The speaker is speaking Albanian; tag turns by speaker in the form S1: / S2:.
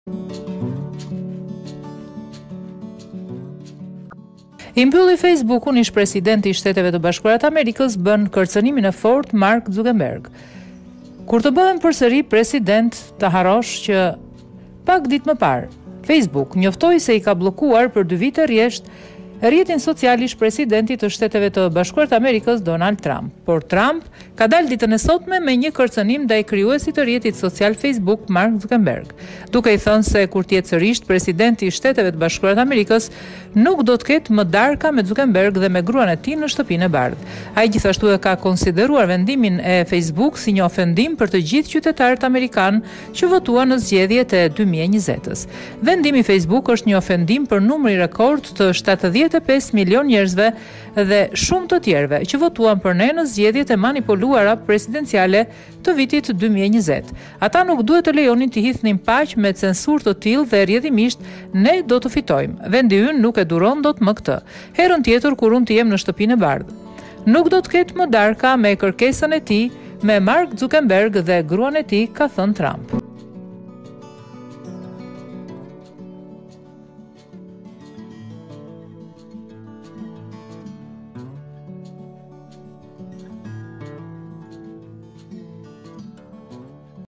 S1: I mbylli Facebook-un ish presidenti i Shteteve të Bashkuara të Amerikës bën kërcënimin e fortë Mark Zuckerberg. Kur të bëhen përsëri president, të harrosh që pak ditë më parë, Facebook njoftoi se i ka bllokuar për 2 vite rresht rrjetin social ish presidenti të Shteteve të Bashkuara të Amerikës Donald Trump. Por Trump ka dalë ditën e sotme me një kërcënim ndaj krijuesit të rrjetit social Facebook Mark Zuckerberg, duke i thënë se kur të jetë sërish presidenti i Shteteve të Bashkuara të Amerikës nuk do të ketë më darka me Zuckerberg dhe me gruan e tij në shtëpinë e bardhë. Ai gjithashtu e ka konsideruar vendimin e Facebook si një ofendim për të gjithë qytetarët amerikanë që votuan në zgjedhjet e 2020-s. Vendimi i Facebook është një ofendim për numri rekord të 75 milion njerëzve dhe shumë të tjerëve që votuan për ne në zgjedhjet e manipuluara presidenciale të vitit 2020. Ata nuk duhet të lejonin të hidhnin paq me censurë të tillë dhe rrjedhimisht ne do të fitojmë. Vendi ynë nuk e duron dot më këtë. Herën tjetër kur unë të jem në shtëpinë e bardhë, nuk do të ketë më darka me kërkesën e tij me Mark Zuckerberg dhe gruan e tij, ka thënë Trump.